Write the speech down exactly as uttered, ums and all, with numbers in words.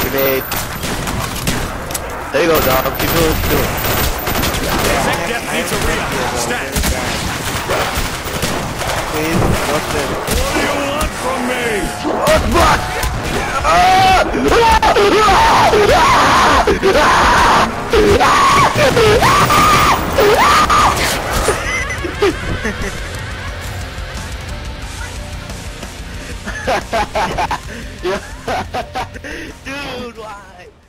made. There you go, dog. Keep doing what you're doing. Tech Death Pizzeria. Stat. Please, what's this? What do you want from me? Oh, fuck! Dude, why?